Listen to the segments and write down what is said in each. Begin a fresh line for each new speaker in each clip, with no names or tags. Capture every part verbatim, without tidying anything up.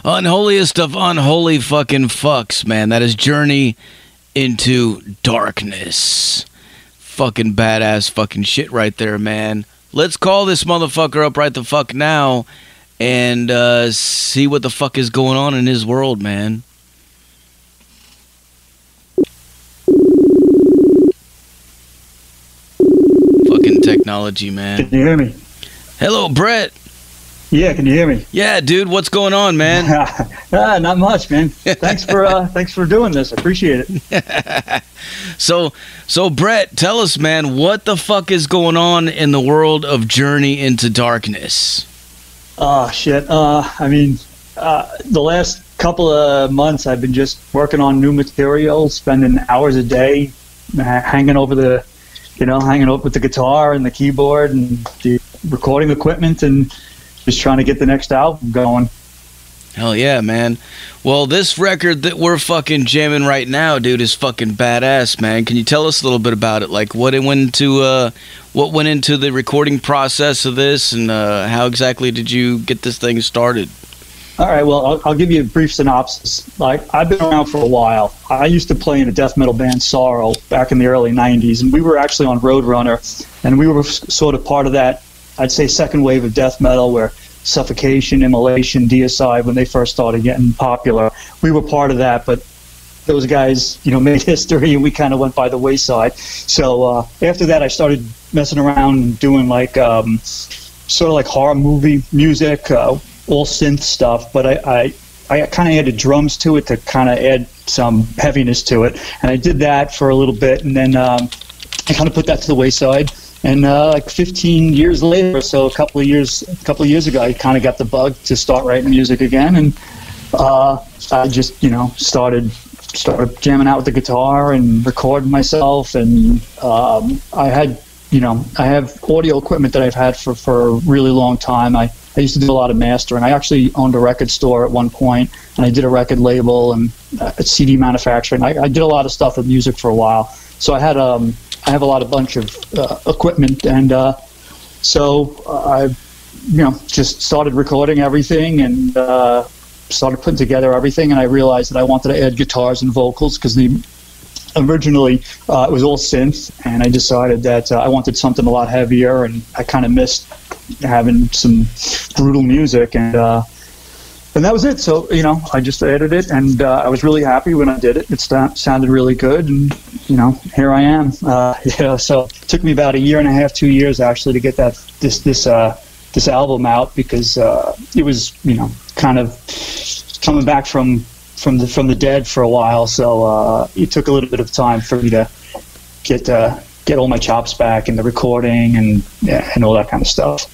Unholiest of unholy fucking fucks, man. That is Journey into Darkness. Fucking badass fucking shit right there, man. Let's call this motherfucker up right the fuck now and uh, see what the fuck is going on in his world, man. Fucking technology, man.
Can you hear me?
Hello, Brett.
Yeah, can you hear me?
Yeah, dude, what's going on, man?
ah, not much, man. Thanks for uh, thanks for doing this. I appreciate it.
so, so Brett, tell us, man, what the fuck is going on in the world of Journey into Darkness?
Oh shit. Uh, I mean, uh, the last couple of months, I've been just working on new material, spending hours a day, uh, hanging over the, you know, hanging up with the guitar and the keyboard and the recording equipment and just trying to get the next album going.
Hell yeah, man. Well, this record that we're fucking jamming right now, dude, is fucking badass, man. Can you tell us a little bit about it? Like, what it went into, uh, what went into the recording process of this, and uh, how exactly did you get this thing started?
All right, well, I'll, I'll give you a brief synopsis. Like, I've been around for a while. I used to play in a death metal band, Sorrow, back in the early nineties, and we were actually on Roadrunner, and we were sort of part of that, I'd say, second wave of death metal where Suffocation, Immolation, Deicide, when they first started getting popular. We were part of that, but those guys, you know, made history and we kind of went by the wayside. So uh, after that, I started messing around and doing like um, sort of like horror movie music, uh, all synth stuff, but I, I, I kind of added drums to it to kind of add some heaviness to it. And I did that for a little bit, and then um, I kind of put that to the wayside. And uh, like fifteen years later, so a couple of years, a couple of years ago, I kind of got the bug to start writing music again, and uh, I just, you know, started started jamming out with the guitar and recording myself. And um, I had, you know, I have audio equipment that I've had for, for a really long time. I, I used to do a lot of mastering. I actually owned a record store at one point, and I did a record label and uh, C D manufacturing. I, I did a lot of stuff with music for a while, so I had um. I have a lot of bunch of uh, equipment, and uh, so I, you know, just started recording everything and uh, started putting together everything. And I realized that I wanted to add guitars and vocals because the originally uh, it was all synth, and I decided that uh, I wanted something a lot heavier, and I kind of missed having some brutal music, and uh, and that was it. So, you know, I just added it, and uh, I was really happy when I did it. It st- sounded really good, and you know, here I am. Uh, yeah, so it took me about a year and a half, two years actually, to get that this this uh, this album out, because uh, it was, you know, kind of coming back from from the from the dead for a while. So uh, it took a little bit of time for me to get uh, get all my chops back and the recording and yeah, and all that kind of stuff.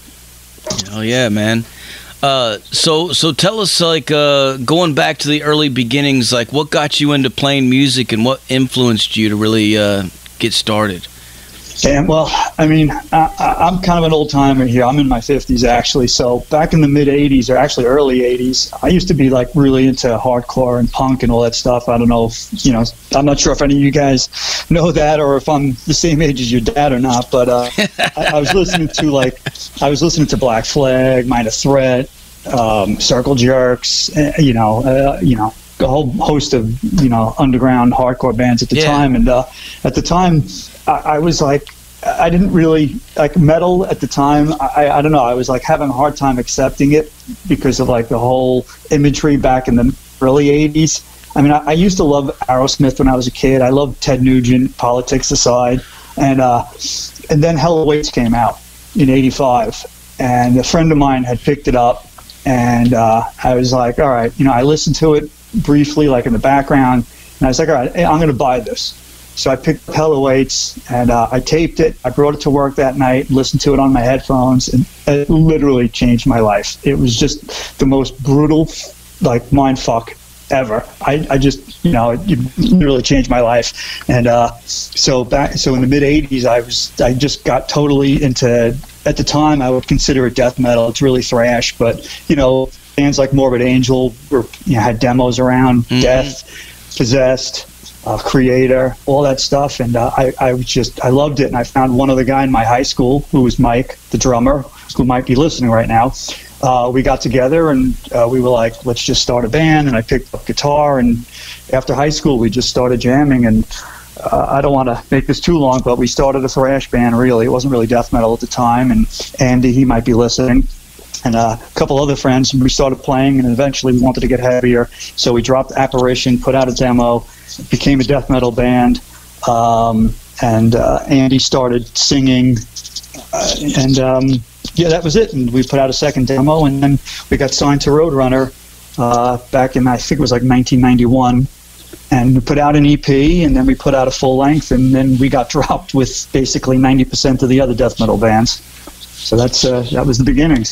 Oh yeah, man. Uh, so so tell us, like, uh, going back to the early beginnings, like, what got you into playing music and what influenced you to really uh, get started?
Yeah, well, I mean, I, I'm kind of an old timer here. I'm in my fifties, actually. So back in the mid eighties, or actually early eighties, I used to be like really into hardcore and punk and all that stuff. I don't know if, you know, I'm not sure if any of you guys know that, or if I'm the same age as your dad or not. But uh, I, I was listening to like, I was listening to Black Flag, Minor Threat, um, Circle Jerks, uh, you know, uh, you know, a whole host of, you know, underground hardcore bands at the
yeah.
time. And uh, at the time, I, I was like, I didn't really like metal at the time. I, I don't know. I was like having a hard time accepting it because of like the whole imagery back in the early eighties. I mean, I, I used to love Aerosmith when I was a kid. I loved Ted Nugent, Politics Aside, and uh, and then Hell Awaits came out in eighty-five, and a friend of mine had picked it up, and uh, I was like, all right, you know, I listened to it briefly, like in the background, and I was like, all right, I'm going to buy this. So I picked up Hell Awaits, and uh, I taped it. I brought it to work that night, listened to it on my headphones, and it literally changed my life. It was just the most brutal, like, mind fuck ever. I, I just, you know, it literally changed my life. And uh, so back, so in the mid eighties, I was, I just got totally into. At the time, I would consider it death metal. It's really thrash, but you know, bands like Morbid Angel were, you know, had demos around mm-hmm. Death, Possessed. Uh, Creator, all that stuff, and uh, I, I was just, I loved it. And I found one other guy in my high school who was Mike, the drummer, who might be listening right now. uh, we got together and uh, we were like, let's just start a band. And I picked up guitar, and after high school, we just started jamming. And uh, I don't want to make this too long, but we started a thrash band, really. It wasn't really death metal at the time. And Andy, he might be listening, and uh, a couple other friends, and we started playing, and eventually we wanted to get heavier. So we dropped Apparition, put out a demo, became a death metal band. Um, and uh, Andy started singing, uh, and um, yeah, that was it. And we put out a second demo, and then we got signed to Roadrunner uh, back in, I think it was like nineteen ninety-one. And we put out an E P, and then we put out a full length, and then we got dropped with basically ninety percent of the other death metal bands. So that's uh, that was the beginnings.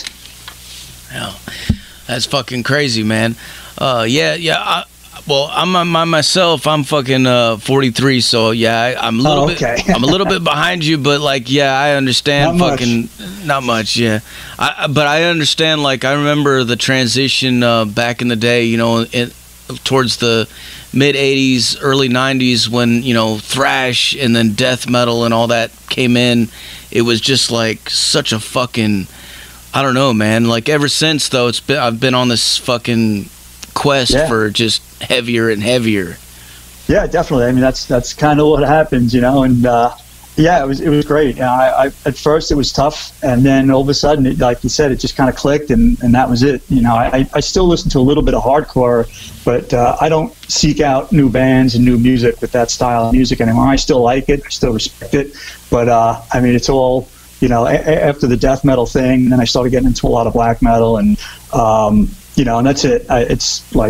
Yeah, that's fucking crazy, man. Uh, yeah, yeah. I, well, I'm, I'm myself. I'm fucking uh, forty-three, so yeah, I, I'm a little
oh, okay.
bit. I'm a little bit behind you, but like, yeah, I understand.
Not
fucking,
much.
not much. Yeah, I, but I understand. Like, I remember the transition uh, back in the day. You know, it, towards the mid eighties, early nineties, when, you know, thrash and then death metal and all that came in. It was just like such a fucking, I don't know, man. Like, ever since, though, it's been I've been on this fucking quest
yeah.
for just heavier and heavier.
Yeah, definitely. I mean, that's that's kind of what happens, you know. And uh, yeah, it was it was great. You know, I, I at first it was tough, and then all of a sudden, it, like you said, it just kind of clicked, and, and that was it. You know, I, I still listen to a little bit of hardcore, but uh, I don't seek out new bands and new music with that style of music anymore. I still like it, I still respect it, but uh, I mean, it's all, you know, a- after the death metal thing, and then I started getting into a lot of black metal, and um, you know, and that's it. I, it's like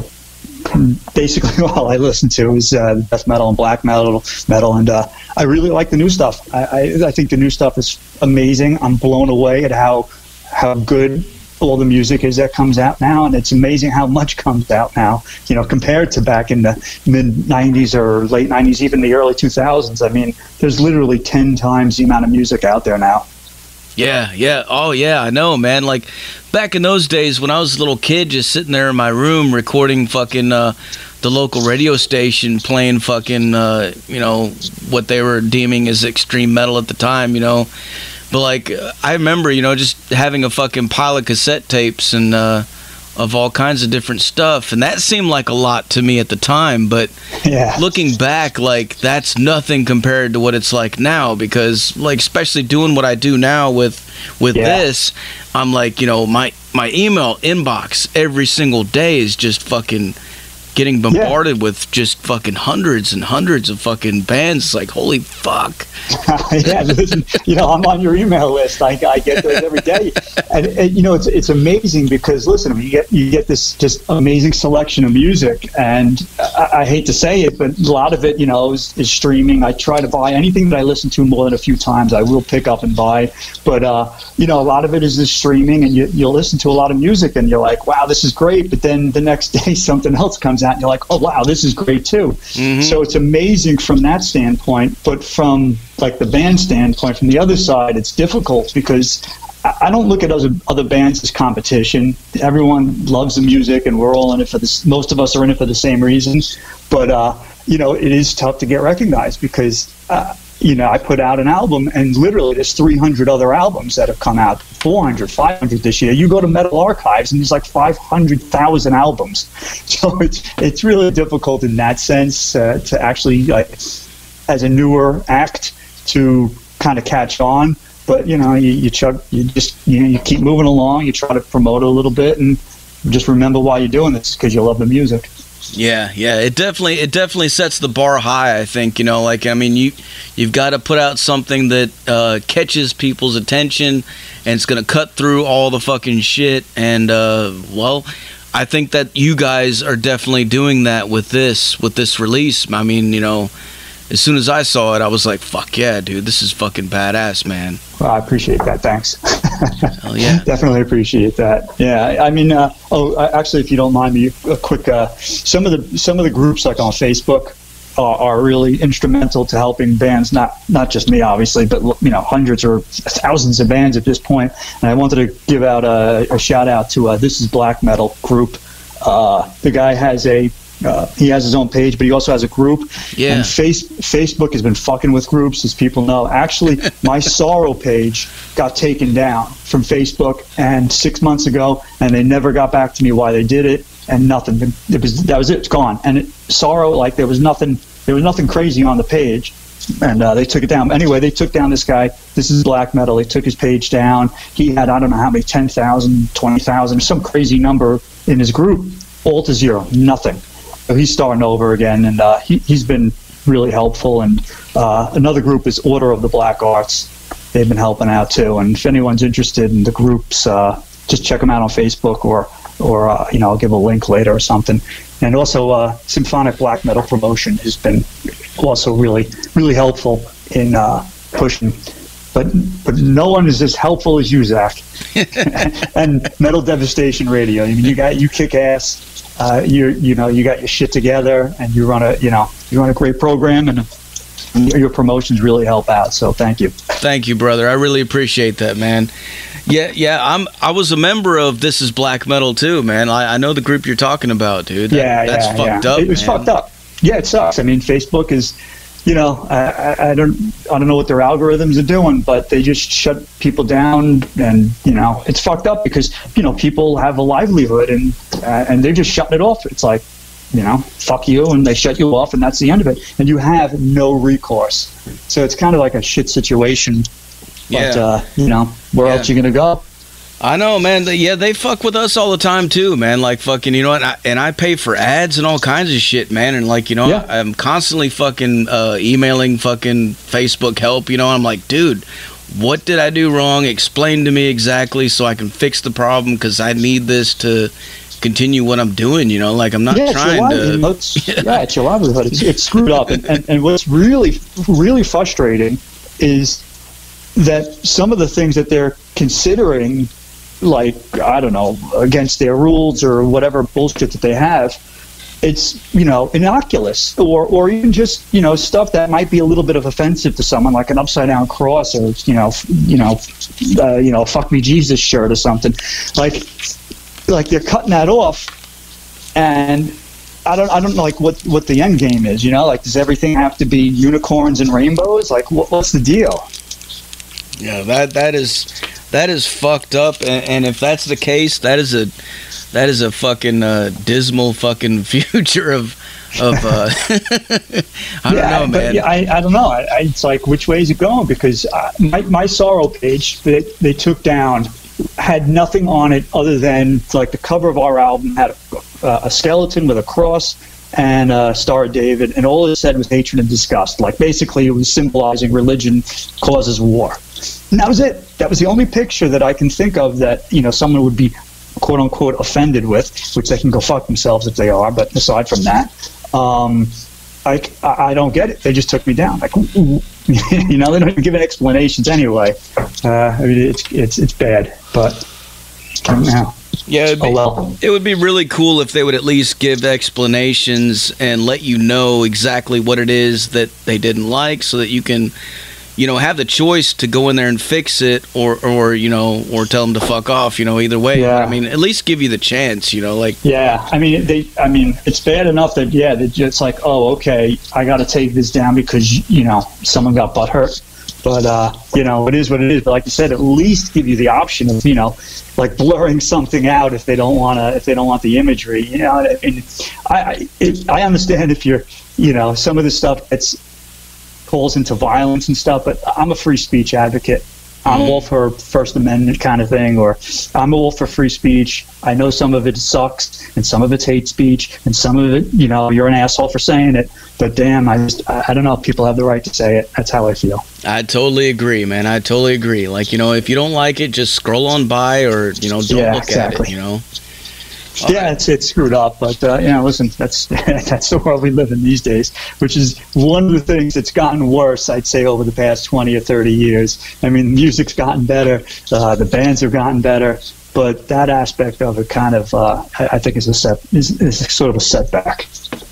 basically all I listen to is uh, death metal and black metal, metal, and uh, I really like the new stuff. I, I, I think the new stuff is amazing. I'm blown away at how how good all the music is that comes out now, and it's amazing how much comes out now. You know, compared to back in the mid nineties or late nineties, even the early two thousands. I mean, there's literally ten times the amount of music out there now.
Yeah, yeah. Oh, yeah, I know, man. Like, back in those days when I was a little kid just sitting there in my room recording fucking uh, the local radio station, playing fucking, uh, you know, what they were deeming as extreme metal at the time, you know. But, like, I remember, you know, just having a fucking pile of cassette tapes and uh, of all kinds of different stuff. And that seemed like a lot to me at the time. But
yeah.
looking back, like, that's nothing compared to what it's like now. Because, like, especially doing what I do now with with
yeah.
this, I'm like, you know, my, my email inbox every single day is just fucking getting bombarded yeah. with just fucking hundreds and hundreds of fucking bands. It's like, holy fuck.
Yeah, listen, you know, I'm on your email list. I, I get those every day, and, and you know, it's it's amazing because listen, you get you get this just amazing selection of music, and I, I hate to say it, but a lot of it, you know, is, is streaming. I try to buy anything that I listen to more than a few times. I will pick up and buy, but uh, you know, a lot of it is this streaming, and you you'll listen to a lot of music, and you're like, wow, this is great, but then the next day something else comes out, and you're like, oh wow, this is great too. Mm-hmm. So it's amazing from that standpoint, but from like the band standpoint, from the other side, it's difficult because I don't look at other other bands as competition. Everyone loves the music, and we're all in it for this. Most of us are in it for the same reason. But uh, you know, it is tough to get recognized because uh, you know, I put out an album, and literally there's three hundred other albums that have come out, four hundred, five hundred this year. You go to Metal Archives, and there's like five hundred thousand albums. So it's it's really difficult in that sense uh, to actually, like, as a newer act, to kind of catch on. But you know, you, you chug, you just you know, you keep moving along. You try to promote it a little bit, and just remember why you're doing this, because you love the music.
Yeah, yeah, it definitely it definitely sets the bar high, I think. You know, like, I mean, you you've got to put out something that uh, catches people's attention, and it's gonna cut through all the fucking shit. And uh, well, I think that you guys are definitely doing that with this with this release. I mean, you know, as soon as I saw it, I was like, fuck yeah, dude, this is fucking badass, man.
Well, I appreciate that. Thanks.
Hell yeah.
Definitely appreciate that. Yeah, I mean, uh, oh, actually, if you don't mind me, a quick, uh, some of the some of the groups, like on Facebook, are, are really instrumental to helping bands, not not just me, obviously, but, you know, hundreds or thousands of bands at this point. And I wanted to give out a, a shout out to uh, This Is Black Metal group. Uh, the guy has a uh, he has his own page, but he also has a group.
Yeah.
And face, Facebook has been fucking with groups, as people know. Actually, my sorrow page got taken down from Facebook, and six months ago, and they never got back to me why they did it, and nothing. It was that was it. It's gone. And it, sorrow, like there was nothing. There was nothing crazy on the page. And uh, they took it down. Anyway, they took down this guy. This is black metal. They took his page down. He had, I don't know how many, ten thousand, twenty thousand, some crazy number in his group, all to zero, nothing. So he's starting over again, and uh, he, he's been really helpful. And uh, another group is Order of the Black Arts. They've been helping out too. And if anyone's interested in the groups, uh, just check them out on Facebook, or, or uh, you know, I'll give a link later or something. And also, uh, Symphonic Black Metal Promotion has been also really, really helpful in uh, pushing. But but no one is as helpful as you, Zach. And Metal Devastation Radio. I mean, you got you kick ass. Uh, you you know you got your shit together, and you run a you know you run a great program, and your promotions really help out. So thank you.
Thank you, brother. I really appreciate that, man. Yeah, yeah. I'm. I was a member of This Is Black Metal too, man. I, I know the group you're talking about, dude. That,
yeah,
that's
yeah,
fucked
yeah.
up.
It was
man.
fucked up. Yeah, it sucks. I mean, Facebook is, you know, I, I, I don't, I don't know what their algorithms are doing, but they just shut people down, and you know, it's fucked up because you know people have a livelihood, and uh, and they're just shutting it off. It's like, you know, fuck you, and they shut you off, and that's the end of it, and you have no recourse. So it's kind of like a shit situation. But,
Yeah.
uh, you know, where
Yeah.
else you going to go?
I know, man. They, yeah, they fuck with us all the time too, man. Like fucking, you know what? And I, and I pay for ads and all kinds of shit, man. And like, you know,
Yeah.
I'm constantly fucking uh, emailing fucking Facebook help. You know, I'm like, dude, what did I do wrong? Explain to me exactly so I can fix the problem, because I need this to continue what I'm doing. You know, like I'm not
yeah,
trying
it's your
to.
livelihood. It's, yeah, it's your livelihood. It's, it's screwed up. And, and, and what's really, really frustrating is that some of the things that they're considering, like, I don't know, against their rules or whatever bullshit that they have, it's, you know, innocuous, or, or even just, you know, stuff that might be a little bit of offensive to someone, like an upside down cross, or, you know, f- you know, uh, you know, fuck me Jesus shirt or something. Like, like they're cutting that off, and I don't, I don't know, like, what, what the end game is, you know? Like, does everything have to be unicorns and rainbows? Like, what, what's the deal?
Yeah, that that is that is fucked up, and, and if that's the case, that is a that is a fucking uh, dismal fucking future of of. Uh, I don't
yeah,
know,
but
man.
yeah, I, I don't know. I, I, it's like, which way is it going? Because uh, my my sorrow page that they took down had nothing on it other than, like, the cover of our album had a, uh, a skeleton with a cross and a Star of David, and all it said was hatred and disgust. Like, basically, it was symbolizing religion causes war. And that was it. That was the only picture that I can think of that, you know, someone would be, quote unquote, offended with, which they can go fuck themselves if they are. But aside from that, um, I, I don't get it. They just took me down. Like, you know, they don't even give explanations anyway. Uh, I mean, it's it's it's bad. But now,
Yeah, it'd be,
oh well.
it would be really cool if they would at least give explanations and let you know exactly what it is that they didn't like, so that you can, you know, have the choice to go in there and fix it, or, or you know, or tell them to fuck off. You know, either way.
Yeah.
I mean, at least give you the chance. You know, like.
Yeah, I mean, they. I mean, it's bad enough that yeah, that it's like, oh, okay, I got to take this down because, you know, someone got butt hurt. But uh, you know, it is what it is. But like you said, at least give you the option of, you know, like blurring something out if they don't want to, if they don't want the imagery. You know, I mean, I I, it, I understand if you're, you know, some of the stuff that's calls into violence and stuff, but I'm a free speech advocate. I'm all for First Amendment kind of thing, or I'm all for free speech. I know some of it sucks, and some of it's hate speech, and some of it, you know, you're an asshole for saying it. But damn, I just, I don't know. People have the right to say it. That's how I feel.
I totally agree, man. I totally agree. Like, you know, if you don't like it, just scroll on by, or, you know, don't
Yeah,
look
exactly.
at it, you know.
All yeah, right. it's it's screwed up, but uh, you know, listen, that's that's the world we live in these days, which is one of the things that's gotten worse, I'd say, over the past twenty or thirty years. I mean, music's gotten better, uh, the bands have gotten better, but that aspect of it kind of, uh, I, I think, is a set is, is sort of a setback.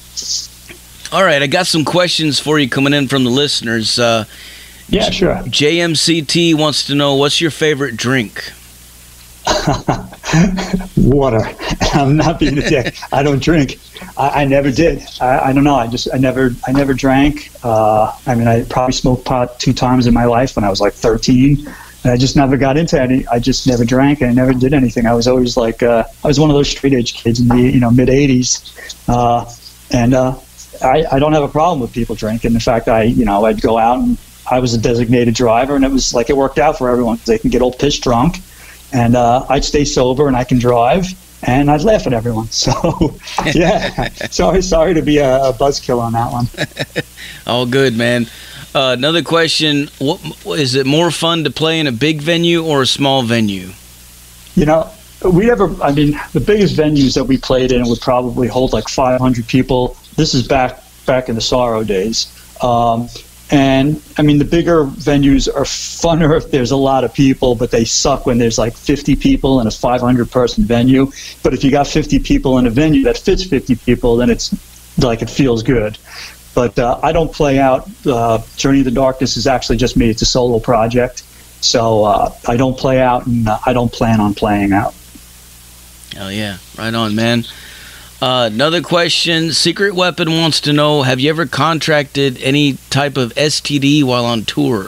All right, I got some questions for you coming in from the listeners. Uh,
yeah, sure.
J M C T wants to know, what's your favorite drink?
Water. I'm not being a dick. I don't drink. I, I never did. I, I don't know. I just I never I never drank. Uh, I mean, I probably smoked pot two times in my life when I was like thirteen. And I just never got into any. I just never drank, and I never did anything. I was always like uh, I was one of those straight edge kids in the you know mid eighties, uh, and uh, I, I don't have a problem with people drinking. In fact, I you know I'd go out and I was a designated driver, and it was like it worked out for everyone. They can get old piss drunk, and uh, I'd stay sober, and I can drive, and I'd laugh at everyone. So yeah, sorry sorry to be a, a buzzkill on that one.
All good, man. Uh, another question, what, is it more fun to play in a big venue or a small venue?
You know, we ever, I mean, the biggest venues that we played in would probably hold like five hundred people. This is back back in the Sorrow days. Um, and, I mean, the bigger venues are funner if there's a lot of people, but they suck when there's like fifty people in a five hundred person venue. But if you got fifty people in a venue that fits fifty people, then it's like it feels good. But uh, I don't play out. Uh, Journey of the Darkness is actually just me. It's a solo project. So uh, I don't play out, and uh, I don't plan on playing out.
Hell yeah. Right on, man. Uh, another question. Secret Weapon wants to know, have you ever contracted any type of S T D while on tour?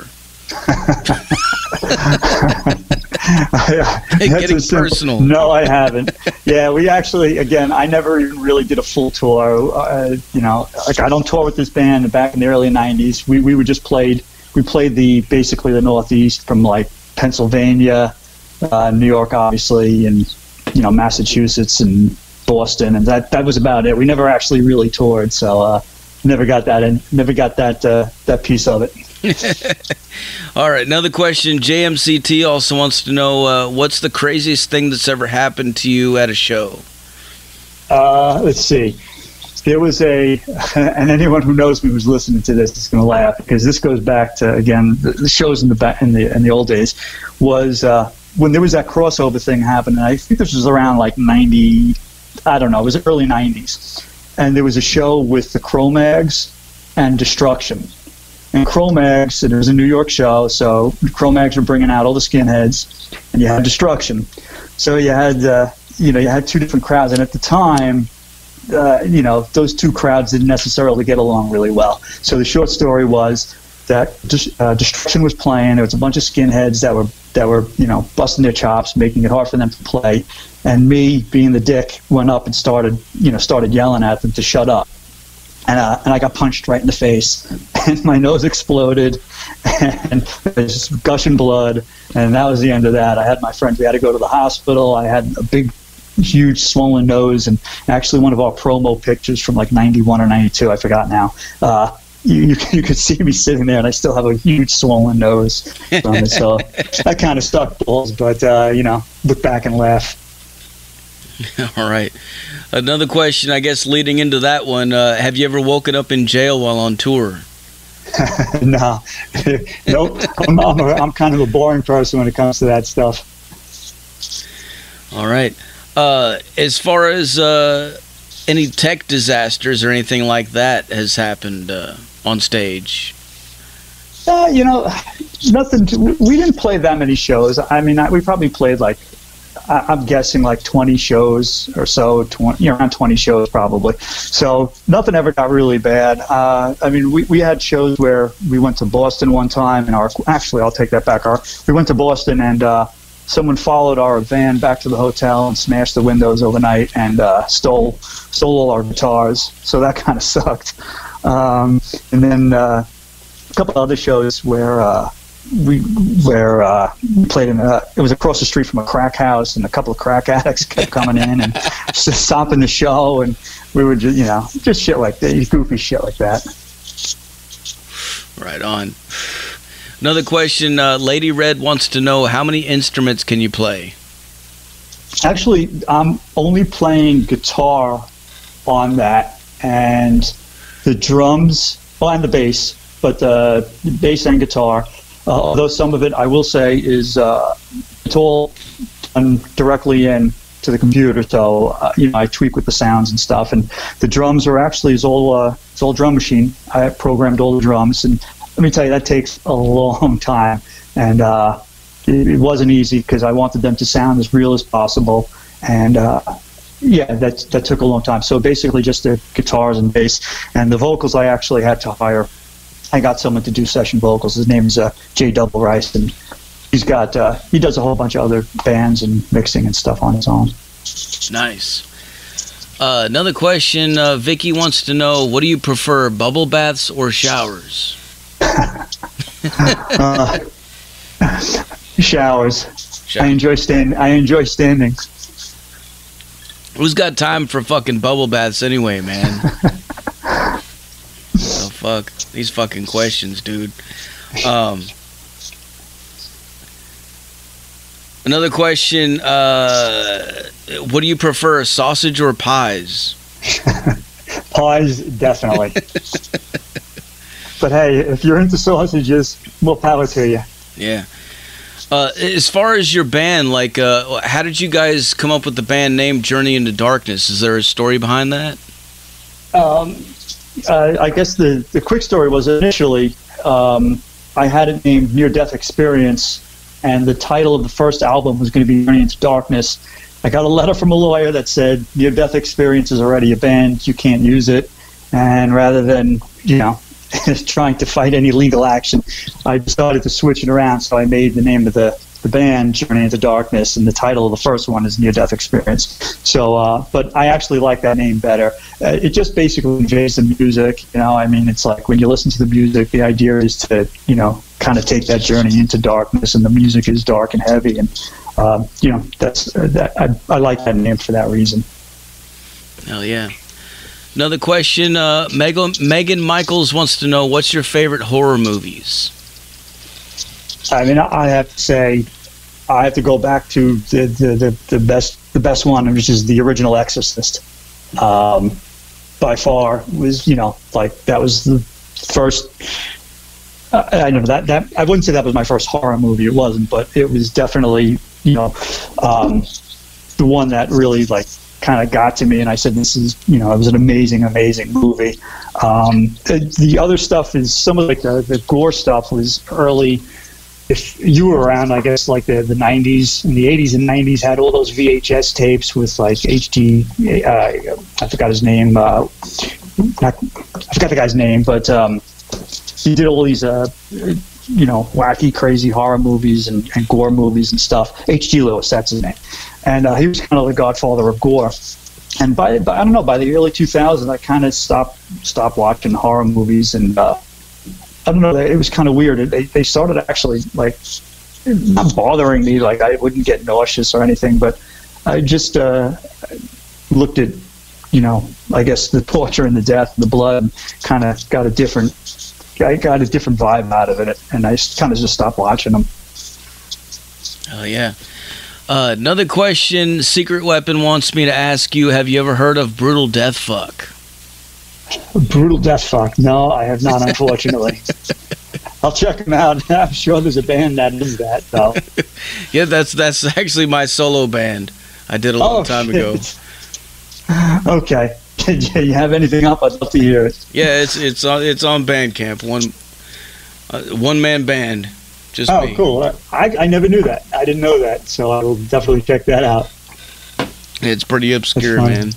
Getting personal.
No, I haven't. Yeah, we actually, again, I never even really did a full tour. Uh, you know, like I don't tour with this band. Back in the early nineties, we we were just played. We played the basically the Northeast from like Pennsylvania, uh, New York, obviously, and you know Massachusetts and Boston, and that that was about it. We never actually really toured, so uh, never got that in. Never got that uh, that piece of it.
All right, another question. J M C T also wants to know, uh, what's the craziest thing that's ever happened to you at a show?
Uh, let's see. There was a, and anyone who knows me who's listening to this is going to laugh because this goes back to again the, the shows in the back in the in the old days. Was uh, when there was that crossover thing happening. I think this was around like ninety. I don't know. It was early nineties, and there was a show with the Cro-Mags and Destruction. And Cro-Mags, it was a New York show, so Cro-Mags were bringing out all the skinheads, and you had Destruction. So you had, uh, you know, you had two different crowds, and at the time, uh, you know, those two crowds didn't necessarily get along really well. So the short story was that uh, Destruction was playing. There was a bunch of skinheads that were that were, you know, busting their chops, making it hard for them to play. And me, being the dick, went up and started, you know, started yelling at them to shut up. And, uh, and I got punched right in the face, and my nose exploded, and there's gushing blood, and that was the end of that. I had my friends, we had to go to the hospital. I had a big, huge swollen nose, and actually one of our promo pictures from like ninety-one or ninety-two, I forgot now, uh, you, you, you could see me sitting there, and I still have a huge swollen nose from it, so that kind of stuck balls, but, uh, you know, look back and laugh.
All right. Another question, I guess, leading into that one. Uh, have you ever woken up in jail while on tour?
No. Nope. I'm, I'm, a, I'm kind of a boring person when it comes to that stuff.
All right. Uh, as far as uh, any tech disasters or anything like that has happened uh, on stage?
Uh, you know, nothing. To, we didn't play that many shows. I mean, I, we probably played like, I'm guessing like twenty shows or so, twenty, you know, around twenty shows probably. So nothing ever got really bad. Uh, I mean, we, we had shows where we went to Boston one time, and our actually, I'll take that back. Our we went to Boston, and uh, someone followed our van back to the hotel and smashed the windows overnight and uh, stole stole all our guitars. So that kind of sucked. Um, and then uh, a couple other shows where. Uh, We where uh, we played in a, it was across the street from a crack house, and a couple of crack addicts kept coming in and just stopping the show, and we were just, you know, just shit like that, goofy shit like that.
Right on. Another question, uh, Lady Red wants to know, how many instruments can you play?
Actually, I'm only playing guitar on that, and the drums, well, and the bass, but uh, the bass and guitar. Uh, although some of it, I will say, is uh, it's all done directly in to the computer. So uh, you know, I tweak with the sounds and stuff. And the drums are actually is all uh, it's all drum machine. I programmed all the drums, and let me tell you, that takes a long time. And uh, it, it wasn't easy because I wanted them to sound as real as possible, and uh, yeah, that that took a long time. So basically, just the guitars and bass, and the vocals I actually had to hire. I got someone to do session vocals. His name is uh, Jay Double Rice, and he's got uh, he does a whole bunch of other bands and mixing and stuff on his own.
Nice. Uh, another question, uh, Vicky wants to know, what do you prefer, bubble baths or showers?
uh, showers.
Shower.
I enjoy stand. I enjoy standing.
Who's got time for fucking bubble baths anyway, man? Oh fuck these fucking questions, dude. Um, another question. Uh, what do you prefer, sausage or pies?
Pies, definitely. But hey, if you're into sausages, more power to you.
Yeah. Uh, as far as your band, like, uh, how did you guys come up with the band name Journey into Darkness? Is there a story behind that?
Um, uh, I guess the, the quick story was initially um, I had it named Near Death Experience, and the title of the first album was going to be Journey into Darkness. I got a letter from a lawyer that said Near Death Experience is already a band, you can't use it, and rather than, you know, trying to fight any legal action, I decided to switch it around. So I made the name of the, the band Journey into Darkness, and the title of the first one is Near Death Experience. So, uh, but I actually like that name better. Uh, it just basically conveys the music. You know, I mean, it's like when you listen to the music, the idea is to, you know, kind of take that journey into darkness, and the music is dark and heavy, and um, you know, that's uh, that. I, I like that name for that reason.
Hell yeah. Another question, uh, Megan, Megan Michaels wants to know, what's your favorite horror movies?
I mean, I have to say, I have to go back to the the, the, the best the best one, which is the original Exorcist. Um, by far was, you know, like that was the first. Uh, I know that that I wouldn't say that was my first horror movie. It wasn't, but it was definitely, you know, um, the one that really like kind of got to me, and I said, this is, you know, it was an amazing, amazing movie. Um, the, the other stuff is some of like the, the gore stuff was early. If you were around, I guess, like the, the nineties and the eighties and nineties had all those V H S tapes with like H D, uh, I forgot his name, uh, not, I forgot the guy's name, but um, he did all these, uh, you know, wacky, crazy horror movies and, and gore movies and stuff. H G Lewis, that's his name. And uh, he was kind of the godfather of gore. And by, by I don't know, by the early two thousands, I kind of stopped stopped watching horror movies, and uh, I don't know, it was kind of weird. They they started actually like not bothering me, like I wouldn't get nauseous or anything, but I just uh, looked at, you know, I guess the torture and the death and the blood, and kind of got a different, I got a different vibe out of it, and I kind of just stopped watching them.
Oh yeah. Uh, another question, Secret Weapon wants me to ask you, have you ever heard of Brutal Death Fuck?
Brutal Death Fuck? No, I have not, unfortunately. I'll check them out. I'm sure there's a band that is that, though.
Yeah, that's that's actually my solo band. I did a long
oh,
time ago.
Okay. Do you have anything up? I'd love to hear it.
Yeah, it's it's on it's on Bandcamp. One uh, one man band. Just
oh,
me.
Cool. I, I never knew that. I didn't know that, so I will definitely check that out.
It's pretty obscure, man.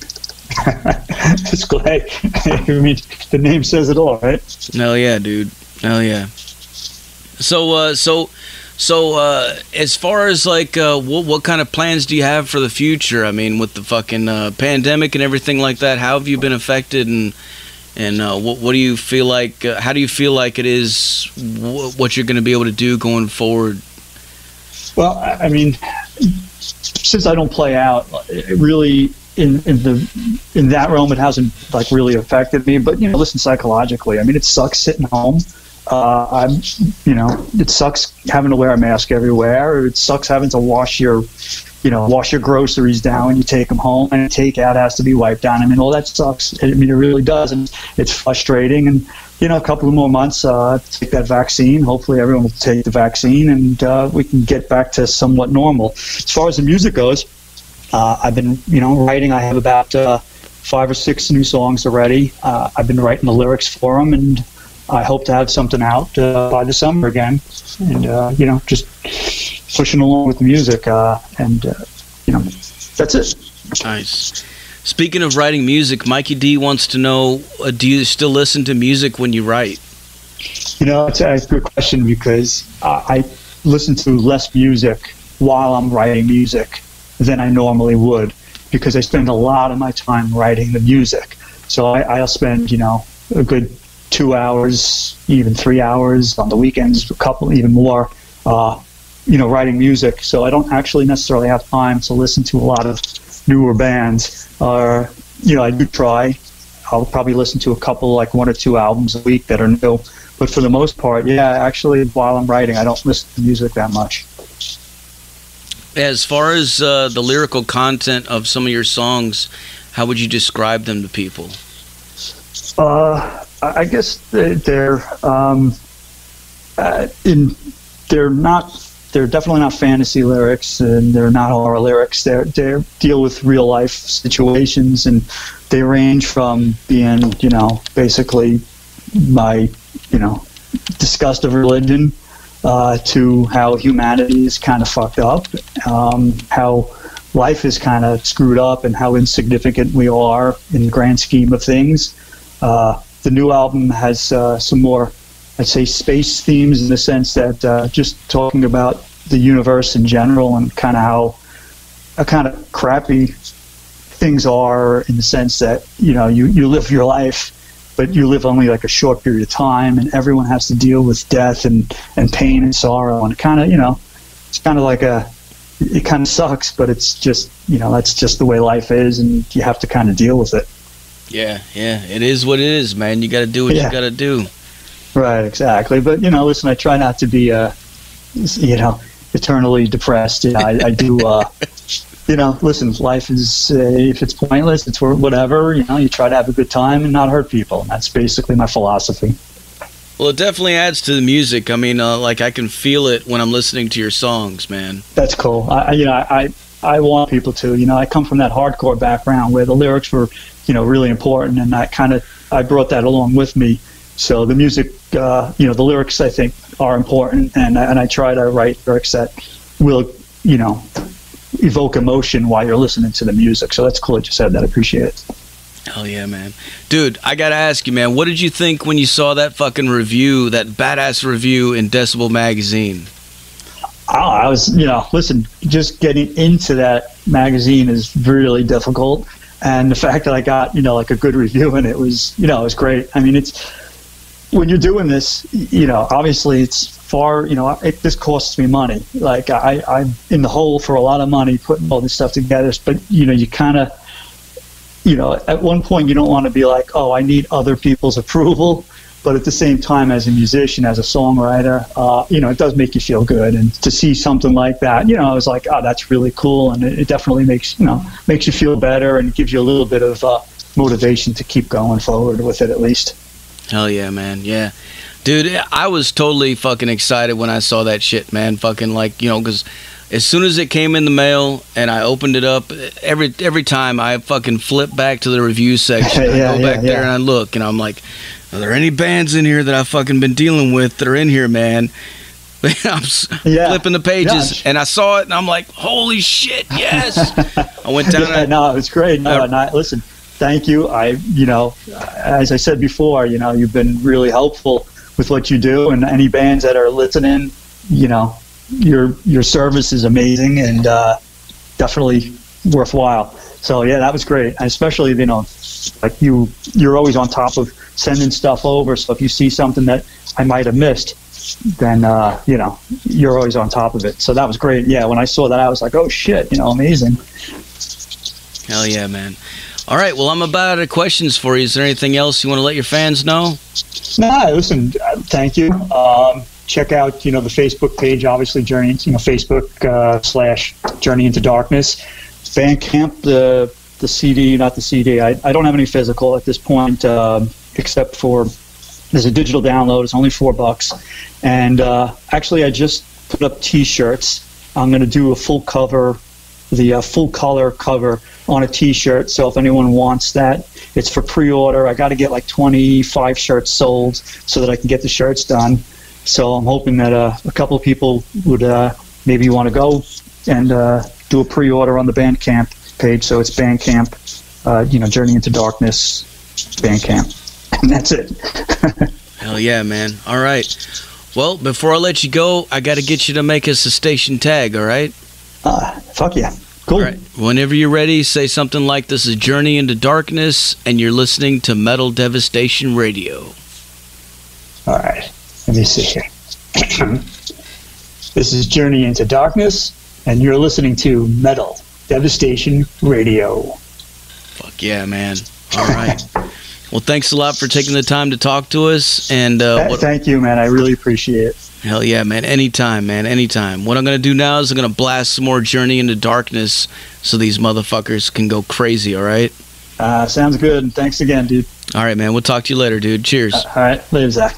It's glad. I mean, the name says it all, right?
Hell yeah, dude. Hell yeah. So, uh, so, so, uh, as far as like, uh, what what kind of plans do you have for the future? I mean, with the fucking uh, pandemic and everything like that, how have you been affected, and and uh, what what do you feel like? Uh, how do you feel like it is? Wh- what you're going to be able to do going forward?
Well, I mean, since I don't play out, it really in in the in that realm, it hasn't like really affected me. But you know, listen, psychologically, I mean, it sucks sitting home. Uh, I'm, you know, it sucks having to wear a mask everywhere. It sucks having to wash your, you know, wash your groceries down when you take them home, and takeout has to be wiped down. I mean, all that sucks. I mean, it really does, and it's frustrating. And you know, a couple of more months, uh, take that vaccine. Hopefully, everyone will take the vaccine, and uh, we can get back to somewhat normal. As far as the music goes, uh, I've been, you know, writing. I have about uh, five or six new songs already. Uh, I've been writing the lyrics for them, and I hope to have something out uh, by the summer again, and uh, you know, just pushing along with the music, uh, and uh, you know, that's it.
Nice. Speaking of writing music, Mikey D wants to know: uh, do you still listen to music when you write?
You know, it's a good question because uh, I listen to less music while I'm writing music than I normally would, because I spend a lot of my time writing the music. So I, I'll spend, you know, a good two hours, even three hours on the weekends, a couple, even more, uh, you know, writing music. So I don't actually necessarily have time to listen to a lot of newer bands. Or, uh, you know, I do try. I'll probably listen to a couple, like one or two albums a week that are new. But for the most part, yeah, actually, while I'm writing, I don't listen to music that much.
As far as uh, the lyrical content of some of your songs, how would you describe them to people?
Uh, I guess they're um, uh, in. They're not. They're definitely not fantasy lyrics, and they're not horror lyrics. They they deal with real life situations, and they range from being, you know, basically my, you know, disgust of religion, uh, to how humanity is kind of fucked up, um, how life is kind of screwed up, and how insignificant we are in the grand scheme of things. Uh, the new album has uh, some more, I'd say, space themes, in the sense that uh, just talking about the universe in general, and kind of how a kind of crappy things are, in the sense that, you know, you, you live your life, but you live only like a short period of time, and everyone has to deal with death and, and pain and sorrow, and kind of, you know, it's kind of like a, it kind of sucks, but it's just, you know, that's just the way life is, and you have to kind of deal with it.
Yeah, yeah, it is what it is, man. You got to do what yeah. you got to do.
Right, exactly. But, you know, listen, I try not to be, uh, you know, eternally depressed. You know, I, I do, uh, you know, listen, life is, uh, if it's pointless, it's whatever, you know, you try to have a good time and not hurt people. And that's basically my philosophy.
Well, it definitely adds to the music. I mean, uh, like, I can feel it when I'm listening to your songs, man.
That's cool. I, you know, I, I want people to, you know, I come from that hardcore background where the lyrics were, you know, really important, and I kind of, I brought that along with me. So the music, uh, you know, the lyrics, I think, are important, and, and I try to write lyrics that will, you know, evoke emotion while you're listening to the music. So that's cool that you said that. I appreciate it.
Hell yeah, man. Dude, I gotta ask you, man, what did you think when you saw that fucking review, that badass review in Decibel Magazine?
Oh, I was, you know, listen, just getting into that magazine is really difficult. And the fact that I got, you know, like a good review in it was, you know, it was great. I mean, it's, when you're doing this, you know, obviously it's far, you know, it, this costs me money. Like I, I'm in the hole for a lot of money putting all this stuff together. But, you know, you kind of, you know, at one point you don't want to be like, oh, I need other people's approval. But at the same time, as a musician, as a songwriter, uh, you know, it does make you feel good. And to see something like that, you know, I was like, oh, that's really cool. And it, it definitely makes, you know, makes you feel better, and gives you a little bit of uh, motivation to keep going forward with it, at least.
Hell yeah, man. Yeah. Dude, I was totally fucking excited when I saw that shit, man. Fucking like, you know, because as soon as it came in the mail and I opened it up, every every time I fucking flip back to the review section,
yeah,
I go
yeah,
back
yeah.
there and I look, and I'm like, are there any bands in here that I've fucking been dealing with that are in here, man? I'm
yeah.
flipping the pages,
Gosh.
and I saw it, and I'm like, holy shit, yes. I went down.
yeah,
and,
no, it was great. No,
uh,
and I, listen, thank you. I, you know, as I said before, you know, you've been really helpful with what you do, and any bands that are listening, you know, your your service is amazing, and uh, definitely worthwhile. So yeah, that was great. And especially, you know, like you, you're always on top of sending stuff over. So if you see something that I might have missed, then uh, you know, you're always on top of it. So that was great. Yeah, when I saw that, I was like, oh shit, you know, amazing.
Hell yeah, man. All right, well, I'm about out of questions for you. Is there anything else you want to let your fans know?
Nah, listen, uh, thank you. Um, check out, you know, the Facebook page, obviously, Journey, you know, Facebook uh, slash Journey into Darkness. Bandcamp, the the C D, not the C D. I, I don't have any physical at this point, uh, except for there's a digital download. It's only four bucks. And uh, actually, I just put up T-shirts. I'm going to do a full cover, the uh, full color cover on a T-shirt. So if anyone wants that, it's for pre-order. I got to get like twenty-five shirts sold so that I can get the shirts done. So I'm hoping that uh, a couple of people would uh, maybe you want to go and uh, do a pre-order on the Bandcamp page. So it's Bandcamp, uh, you know, Journey into Darkness, Bandcamp. And that's it.
Hell yeah, man. All right. Well, before I let you go, I got to get you to make us a station tag, all right?
Uh, fuck yeah. Cool.
All right. Whenever you're ready, say something like, this is Journey into Darkness, and you're listening to Metal Devastation Radio.
All right. Let me see here. This is Journey into Darkness, and you're listening to Metal Devastation Radio.
Fuck yeah, man. All right. Well, thanks a lot for taking the time to talk to us. And uh, what,
Thank you, man. I really appreciate it.
Hell yeah, man. Anytime, man. Anytime. What I'm going to do now is I'm going to blast some more Journey into Darkness so these motherfuckers can go crazy, all right?
Uh, sounds good. Thanks again, dude.
All right, man. We'll talk to you later, dude. Cheers.
Uh, all right. Later, Zach.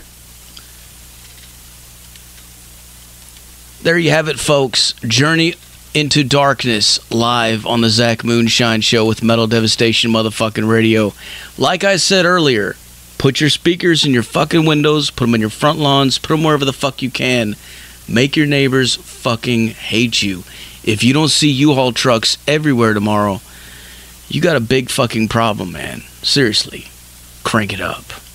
There you have it, folks. Journey into Darkness live on the Zach Moonshine Show with Metal Devastation motherfucking radio. Like I said earlier, put your speakers in your fucking windows, put them in your front lawns, put them wherever the fuck you can. Make your neighbors fucking hate you. If you don't see U-Haul trucks everywhere tomorrow, you got a big fucking problem, man. Seriously. Crank it up.